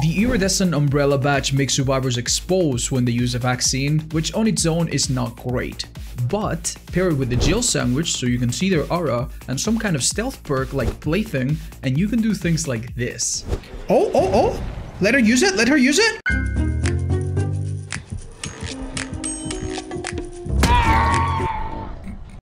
The Iridescent Umbrella Badge makes survivors exposed when they use a vaccine, which on its own is not great. But pair it with the jail sandwich so you can see their aura, and some kind of stealth perk like Plaything, and you can do things like this. Oh! Let her use it! Let her use it!